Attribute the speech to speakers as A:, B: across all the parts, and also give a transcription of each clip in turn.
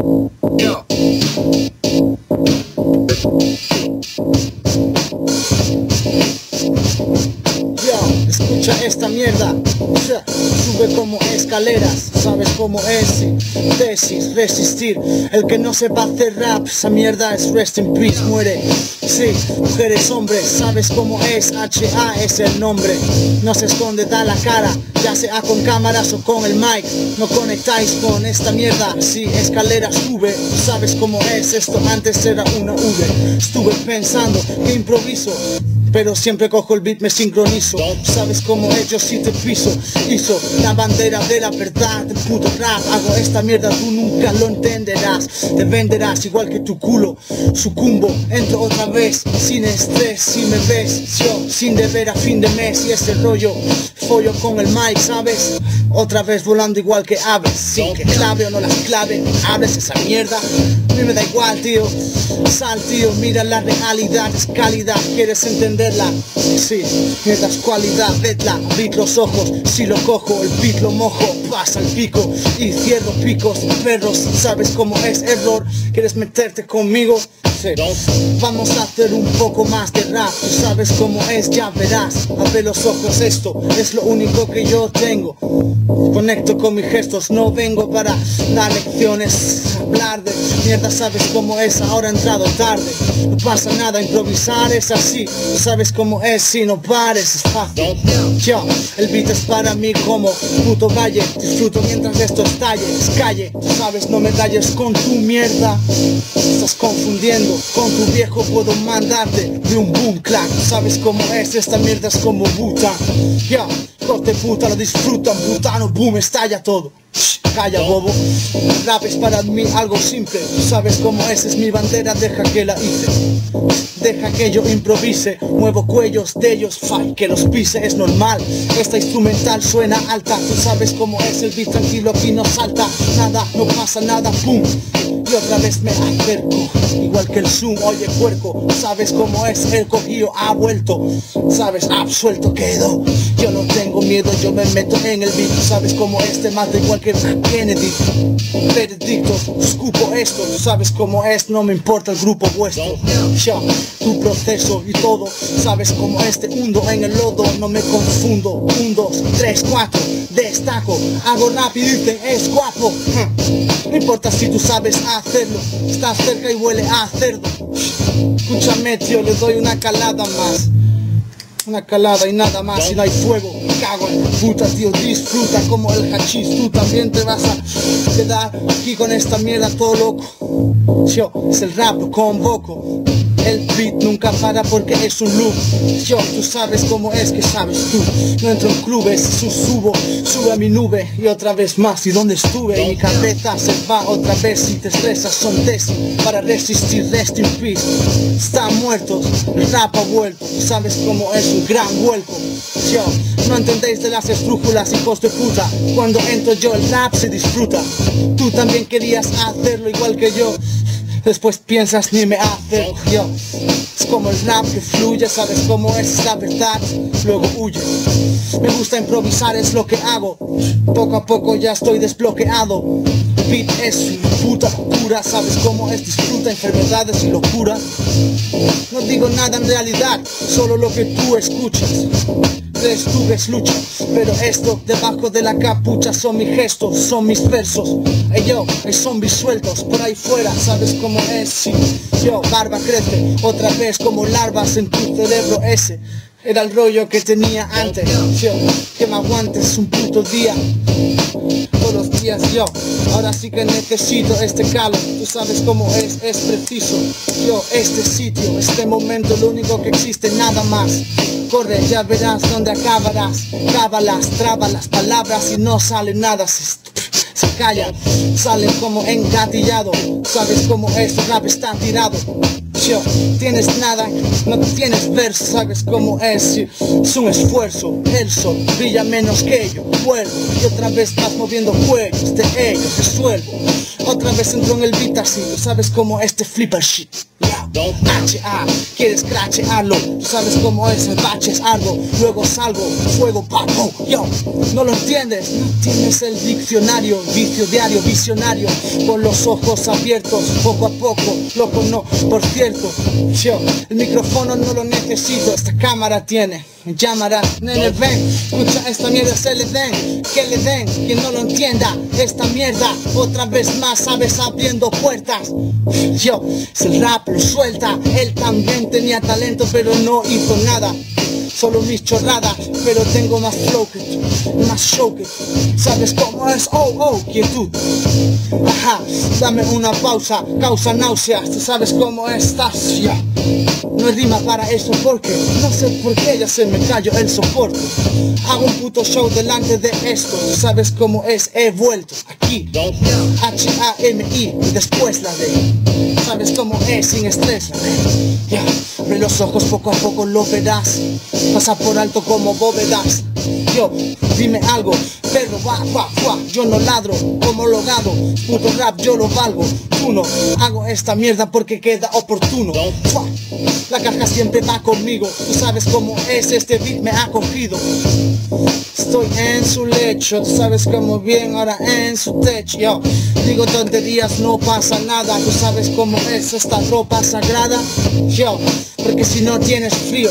A: Yo. Escucha esta mierda, sube como escaleras, sabes cómo es, tesis, resistir. El que no sepa hacer rap, esa mierda es rest in peace, muere. Sí, mujeres, hombres, sabes cómo es, HA es el nombre. No se esconde, da la cara, ya sea con cámaras o con el mic. No conectáis con esta mierda, sí, escaleras sube. Sabes cómo es, esto antes era una V. Estuve pensando que improviso, pero siempre cojo el beat, me sincronizo. Sabes cómo yo sí te piso. Hizo la bandera de la verdad, del puto rap. Hago esta mierda, tú nunca lo entenderás. Te venderás igual que tu culo. Sucumbo, entro otra vez, sin estrés. Si me ves, yo sin deber a fin de mes. Y ese rollo, follo con el mic, ¿sabes? Otra vez volando igual que aves. Sin que clave o no las clave, hables esa mierda. A mí me da igual, tío. Sal, tío, mira la realidad, es cálida, ¿quieres entenderla? Sí, mierda es cualidad, vedla, abrid los ojos, si lo cojo, el beat lo mojo, pasa el pico y cierro picos, perros, ¿sabes cómo es error? ¿Quieres meterte conmigo? Sí. Vamos a hacer un poco más de rap, tú sabes cómo es, ya verás. Abre los ojos, esto es lo único que yo tengo. Conecto con mis gestos, no vengo para dar lecciones, hablar de mierda, sabes cómo es, ahora he entrado tarde. No pasa nada, improvisar es así, tú sabes cómo es, si no pares es fácil. Yo, el beat es para mí como puto valle, disfruto mientras esto estalle, es calle, tú sabes, no me rayes con tu mierda. Estás confundiendo, con tu viejo puedo mandarte de un boom clap. Sabes cómo es, esta mierda es como puta. Ya, corte puta, lo disfrutan, putano, boom, estalla todo. Calla, bobo. Rap es para mí algo simple, tú sabes cómo es mi bandera, deja que la hice. Deja que yo improvise, muevo cuellos de ellos, que los pise, es normal. Esta instrumental suena alta, tú sabes cómo es el beat, tranquilo, aquí no salta nada, no pasa nada, pum. Y otra vez me acerco, igual que el zoom, oye puerco, sabes cómo es, el cogido ha vuelto, sabes, absuelto quedó. Yo no tengo miedo, yo me meto en el beat, sabes cómo te mato igual que Kennedy. Veredictos, escupo esto, tú sabes cómo es, no me importa el grupo vuestro. Yo, tu proceso y todo, sabes cómo te hundo en el lodo, no me confundo. 1, 2, 3, 4, destaco, hago rap y dicen es guapo. No importa si tú sabes hacerlo, estás cerca y huele a cerdo. Escúchame, tío, le doy una calada más. Una calada y nada más, y no hay fuego, cago en la puta, tío, disfruta como el hachís, tú también te vas a quedar aquí con esta mierda todo loco. Yo, es el rap, lo convoco. El beat nunca para porque es un loop. Yo, tú sabes cómo es, que sabes tú. No entro en clubes, subo a mi nube y otra vez más. Y donde estuve, y mi cabeza se va otra vez. Si te estresas son tesis para resistir, rest in peace. Están muertos, el rap ha vuelto. Tú sabes cómo es un gran vuelco. Yo, no entendéis de las esdrújulas, hijos de puta. Cuando entro yo el rap se disfruta. Tú también querías hacerlo igual que yo. Después piensas ni me hace yo. Es como el rap que fluye, sabes cómo es la verdad, luego huye. Me gusta improvisar, es lo que hago. Poco a poco ya estoy desbloqueado. El beat es una puta locura, sabes cómo es, disfruta enfermedades y locuras. No digo nada en realidad, solo lo que tú escuchas. Crees tú ves lucha, pero esto debajo de la capucha son mis gestos, son mis versos. Yo, hay zombies sueltos por ahí fuera, sabes cómo es, sí. Yo, barba crece, otra vez como larvas en tu cerebro, ese era el rollo que tenía antes. Yo, que me aguantes un puto día, todos los días yo, ahora sí que necesito este calor, tú sabes cómo es preciso. Yo, este sitio, este momento, lo único que existe, nada más. Corre, ya verás dónde acabarás. Cábalas, traba las palabras y no sale nada. Se calla, sale como engatillado. Sabes cómo es, el rap está tirado. Yo, tienes nada, no tienes verso. Sabes cómo es un esfuerzo. El sol brilla menos que yo. Vuelvo y otra vez vas moviendo juegos de ellos. Resuelvo, otra vez entro en el beat así. Tú sabes cómo flipa el shit. Yeah. H.A. quieres crachearlo, tú sabes cómo es, el bache es algo, luego salgo, fuego, pago, yo, no lo entiendes, no tienes el diccionario, vicio diario, visionario, con los ojos abiertos, poco a poco, loco no, por cierto, yo, el micrófono no lo necesito, esta cámara tiene, me llamará, nene ven, escucha esta mierda, se le den, que le den, quien no lo entienda, esta mierda, otra vez más, sabes, abriendo puertas, yo, es el rap, lo suelta, él también tenía talento, pero no hizo nada, solo mis chorradas, pero tengo más flow que tú, más show que tú, sabes cómo es, quietud, ajá, dame una pausa, causa náuseas, tú sabes cómo estás, ya. No hay rima para eso porque no sé por qué ya se me cayó el soporte. Hago un puto show delante de esto, tú sabes cómo es, he vuelto aquí, H-A-M-I, y después la D. Sabes cómo es, sin estrés, la D. Ya, abre los ojos, poco a poco lo verás, pasa por alto como bóvedas. Yo, dime algo, perro, yo no ladro, como logado, puto rap yo lo valgo. Tú no, hago esta mierda porque queda oportuno. La caja siempre va conmigo, tú sabes cómo es, este beat me ha cogido. Estoy en su lecho, tú sabes cómo bien, ahora en su techo. Yo digo tonterías, no pasa nada, tú sabes cómo es esta ropa sagrada. Yo, porque si no tienes frío,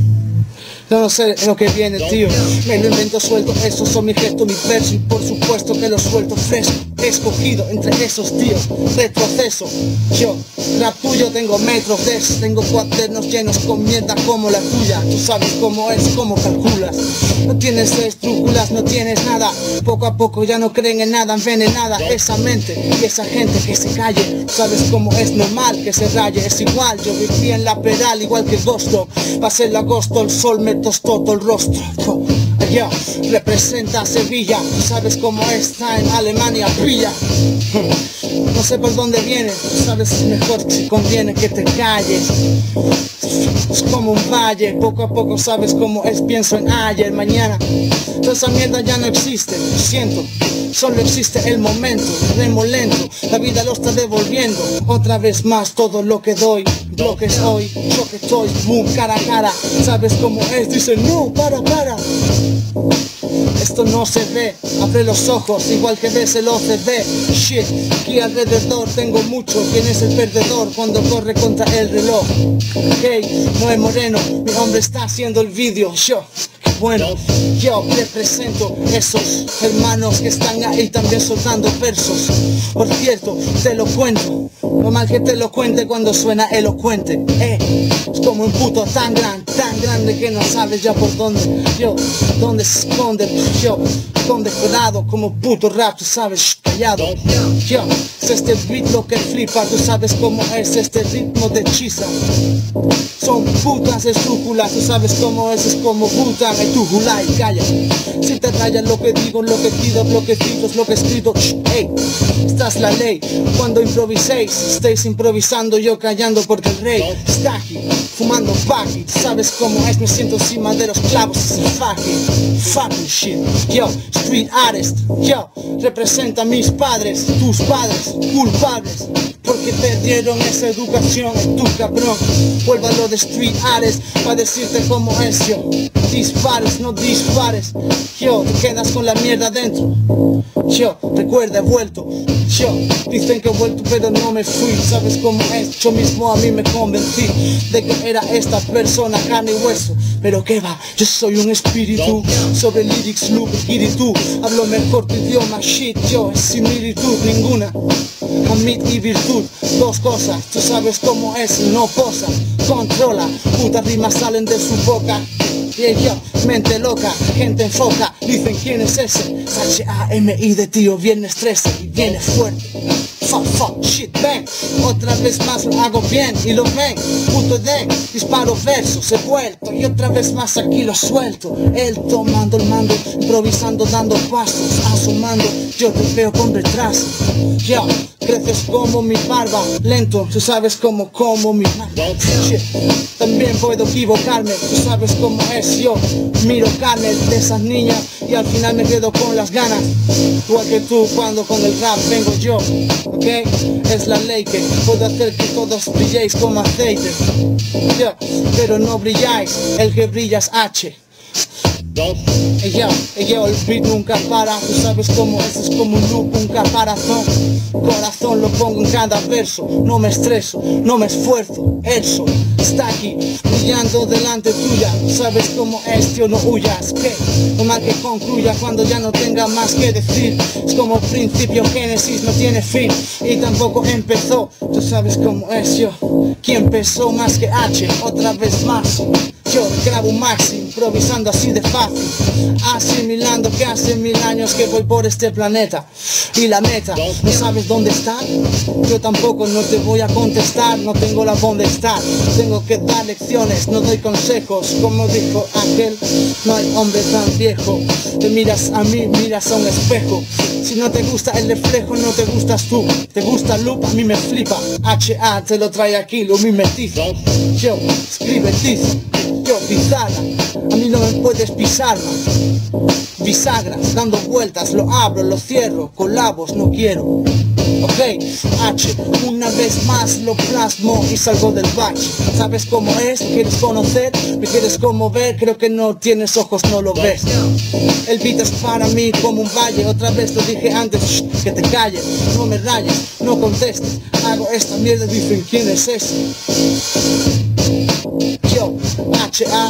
A: no sé lo que viene, tío. Me lo invento suelto, esos son mi gesto, mi verso. Y por supuesto que lo suelto fresco, escogido entre esos tíos. Retroceso, yo, rap tuyo, tengo metros de eso. Tengo cuadernos llenos con mierda como la tuya. Tú sabes cómo es, cómo calculas. No tienes escrúpulas, no tienes nada. Poco a poco ya no creen en nada, envenenada esa mente y esa gente que se calle. Sabes cómo es normal que se raye, es igual. Yo viví en la pedal igual que Ghosto. Pasé el agosto, el sol me tostó todo el rostro. Allá representa Sevilla, tú sabes cómo está en Alemania, pilla. No sé por dónde viene, tú sabes mejor si conviene que te calles. Es como un valle, poco a poco sabes cómo es, pienso en ayer, mañana. Toda esa mierda ya no existe, lo siento. Solo existe el momento, remo lento, la vida lo está devolviendo. Otra vez más todo lo que doy, bloques hoy, yo que estoy, boom, cara a cara. Sabes cómo es, dicen no, para. Esto no se ve, abre los ojos, igual que ves el OCD. Shit, aquí alrededor tengo mucho. ¿Quién es el perdedor cuando corre contra el reloj? Hey, Noé Moreno, mi hombre está haciendo el vídeo. Bueno, yo represento esos hermanos que están ahí también soltando versos. Por cierto, te lo cuento, lo mal que te lo cuente cuando suena elocuente. Es como un puto tan grande que no sabes ya por dónde. Yo, dónde se esconde, yo, condecorado como puto rap, tú sabes, callado. Yo, es este beat lo que flipa, tú sabes cómo es este ritmo de hechiza. Son putas esdrújulas, tú sabes cómo es como puta en tu julay, calla. Si te rayas lo que digo, lo que pido, bloquecitos, lo que escrito, hey, esta es la ley. Cuando improviséis, estéis improvisando, yo callando porque el rey está aquí, fumando baggy. Sabes cómo es, me siento encima de los clavos, es el fucking shit. Yo, street artist, yo, representa a mis padres, tus padres, culpables, porque perdieron esa educación en tu cabrón. Vuelvo a lo de street artist, pa' decirte cómo es, yo. Dispares, no dispares, yo, te quedas con la mierda dentro. Yo, recuerda, he vuelto. Yo, dicen que he vuelto pero no me fui. Sabes cómo es, yo mismo a mí me convencí de que era esta persona, carne y hueso. Pero qué va, yo soy un espíritu. Sobre lyrics, loop, espíritu. Hablo mejor tu idioma, shit, yo, es similitud ninguna. Amid y virtud, dos cosas, tú sabes cómo es, no posa, controla, putas rimas salen de su boca. Y yo, mente loca, gente enfoca, dicen quién es ese. H-A-M-I de tío, viernes 13 y viene fuerte. Fuck, shit, ven, otra vez más lo hago bien y lo ven, puto den, disparo versos, he vuelto y otra vez más aquí lo suelto. Él tomando el mando, improvisando, dando pasos, asomando, yo te veo con retraso. Yo, creces como mi barba, lento, tú sabes cómo como mi barba. También puedo equivocarme, tú sabes cómo es yo. Miro carne de esas niñas y al final me quedo con las ganas. Igual que tú cuando con el rap vengo yo, ¿ok? Es la ley que puedo hacer que todos brilléis como aceite, yeah. Pero no brilláis, el que brilla es H. Ella, el beat nunca para, tú sabes cómo es como un loop, un caparazón. Corazón lo pongo en cada verso, no me estreso, no me esfuerzo. El sol está aquí, brillando delante tuya, sabes cómo es, tío, no huyas. Que lo mal que concluya cuando ya no tenga más que decir. Es como principio, génesis, no tiene fin y tampoco empezó. Tú sabes cómo es yo, ¿quién empezó más que H? Otra vez más. Yo grabo un maxi, improvisando así de fácil, asimilando que hace 1000 años que voy por este planeta. Y la meta, ¿no sabes dónde está? Yo tampoco, no te voy a contestar, no tengo la dónde estar. Tengo que dar lecciones, no doy consejos, como dijo aquel, no hay hombre tan viejo. Te miras a mí, miras a un espejo. Si no te gusta el reflejo, no te gustas tú. Te gusta el loop, a mí me flipa. HA te lo trae aquí, lo mimetizo. Yo escribe tizo, yo bisagra, a mí no me puedes pisar más. Bisagras, dando vueltas, lo abro, lo cierro, colabos no quiero. Ok, H, una vez más lo plasmo y salgo del bache. ¿Sabes cómo es? ¿Quieres conocer? ¿Me quieres como ver? Creo que no tienes ojos, no lo ves. El beat es para mí como un valle. Otra vez lo dije antes, que te calles, no me rayes, no contestes. Hago esta mierda, dicen ¿quién es ese? Yo, H.A.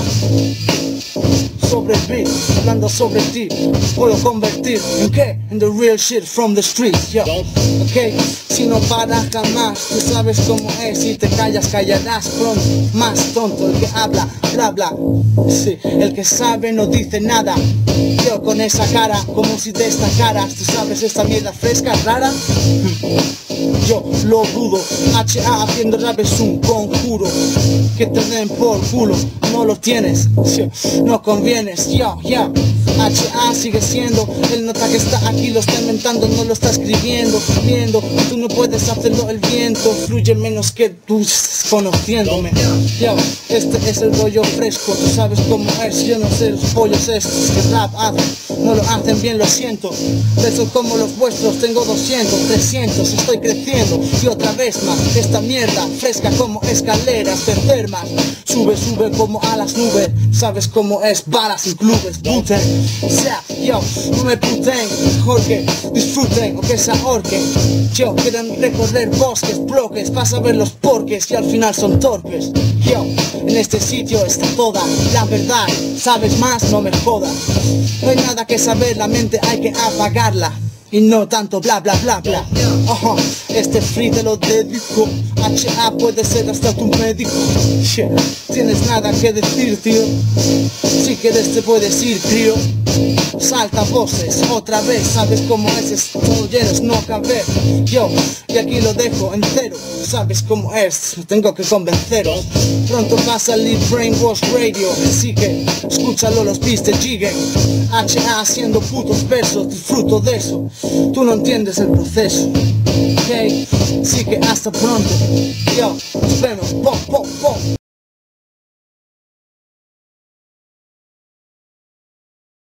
A: sobre el beat, hablando sobre ti, puedo convertir en qué? En the real shit from the streets, yo. Ok, si no paras jamás, tú sabes cómo es. Si te callas, callarás pronto. Más tonto el que habla, bla bla. Sí, el que sabe no dice nada. Yo con esa cara, como si destacaras. Tú sabes esta mierda fresca, rara. Yo lo dudo, H.A. haciendo rap es un conjuro. Que te den por culo, no lo tienes, no convienes, yo, H.A. sigue siendo, el nota que está aquí lo está inventando, no lo está escribiendo, viendo, tú no puedes hacerlo, el viento fluye menos que tú conociéndome, yo, este es el rollo fresco, tú sabes cómo es, yo no sé los pollos estos que rap hacen, no lo hacen bien, lo siento, besos como los vuestros, tengo 200, 300, estoy creciendo, y otra vez más, esta mierda fresca como escaleras, te enfermas, sube como a las nubes, sabes cómo es, balas sin clubes, puten, sea, yo, no me puten, mejor que disfruten o que se ahorquen, yo, quieren recorrer bosques, bloques, vas a ver los porques y al final son torpes, yo, en este sitio está toda la verdad, sabes más, no me jodas, no hay nada que saber, la mente hay que apagarla. Y no tanto bla bla bla bla. Este free te lo dedico. H.A. puede ser hasta tu médico. Tienes nada que decir, tío. Si quieres te puedes ir, tío. Salta voces, otra vez, sabes cómo es, todo lleno es no caber. Yo, y aquí lo dejo en cero, sabes cómo es, tengo que convenceros. Pronto va a salir Brainwash Radio, así que escúchalo, los beats te lleguen. H.A. haciendo putos versos, disfruto de eso. Tú no entiendes el proceso, ok, así que hasta pronto. Yo, nos vemos, pop, pop, pop.